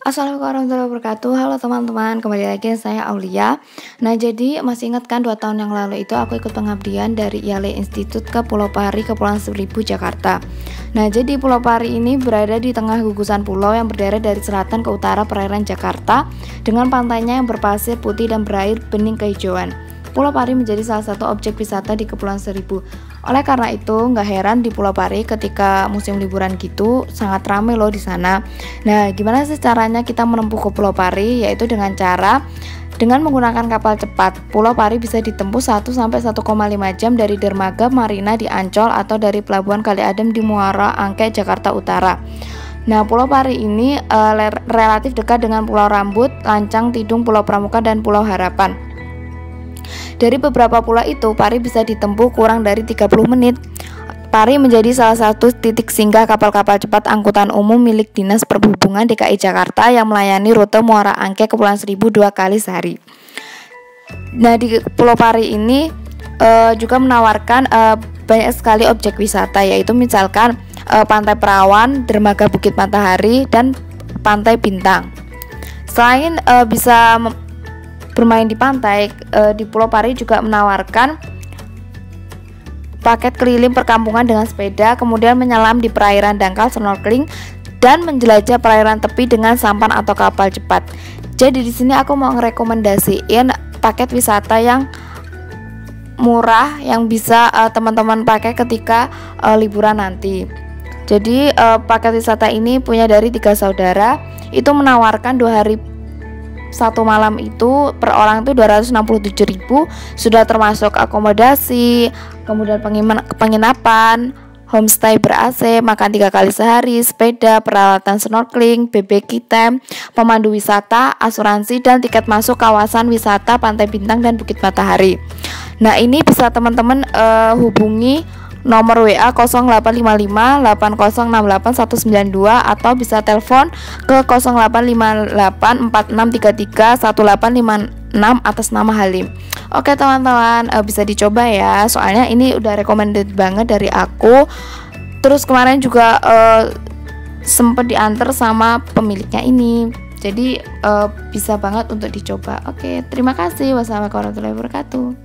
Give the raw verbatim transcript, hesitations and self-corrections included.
Assalamualaikum warahmatullahi wabarakatuh. Halo teman-teman, kembali lagi saya Aulia. Nah, jadi masih ingat kan dua tahun yang lalu itu aku ikut pengabdian dari I A L E Institute ke Pulau Pari, Kepulauan Seribu, Jakarta. Nah, jadi Pulau Pari ini berada di tengah gugusan pulau yang berderet dari selatan ke utara perairan Jakarta dengan pantainya yang berpasir putih dan berair bening kehijauan. Pulau Pari menjadi salah satu objek wisata di Kepulauan Seribu. Oleh karena itu, nggak heran di Pulau Pari ketika musim liburan gitu sangat ramai loh di sana. Nah, gimana sih caranya kita menempuh ke Pulau Pari? Yaitu dengan cara dengan menggunakan kapal cepat. Pulau Pari bisa ditempuh satu sampai satu koma lima jam dari dermaga Marina di Ancol atau dari Pelabuhan Kali Adem di Muara Angke, Jakarta Utara. Nah, Pulau Pari ini uh, relatif dekat dengan Pulau Rambut, Lancang, Tidung, Pulau Pramuka, dan Pulau Harapan. Dari beberapa pulau itu, Pari bisa ditempuh kurang dari tiga puluh menit. Pari menjadi salah satu titik singgah kapal-kapal cepat angkutan umum milik Dinas Perhubungan D K I Jakarta yang melayani rute Muara Angke Kepulauan Seribu dua kali sehari. Nah, di Pulau Pari ini uh, juga menawarkan uh, banyak sekali objek wisata, yaitu misalkan uh, Pantai Perawan, Dermaga Bukit Matahari, dan Pantai Bintang. Selain uh, bisa bermain di pantai, e, di Pulau Pari juga menawarkan paket keliling perkampungan dengan sepeda, kemudian menyelam di perairan dangkal, snorkeling, dan menjelajah perairan tepi dengan sampan atau kapal cepat. Jadi di sini aku mau ngerekomendasiin paket wisata yang murah yang bisa e, teman-teman pakai ketika e, liburan nanti. Jadi e, paket wisata ini punya dari tiga saudara, itu menawarkan dua hari satu malam itu per orang itu dua ratus enam puluh tujuh ribu, sudah termasuk akomodasi, kemudian penginapan, homestay ber-A C, makan tiga kali sehari, sepeda, peralatan snorkeling, B B Q camp, pemandu wisata, asuransi, dan tiket masuk kawasan wisata Pantai Bintang dan Bukit Matahari. Nah, ini bisa teman-teman uh, hubungi nomor W A nol delapan lima lima delapan nol enam delapan satu sembilan dua atau bisa telepon ke nol delapan lima delapan empat enam tiga tiga satu delapan lima enam atas nama Halim. Oke teman-teman, uh, bisa dicoba ya, soalnya ini udah recommended banget dari aku. Terus kemarin juga uh, sempet diantar sama pemiliknya ini, jadi uh, bisa banget untuk dicoba. Oke, terima kasih. Wassalamualaikum warahmatullahi wabarakatuh.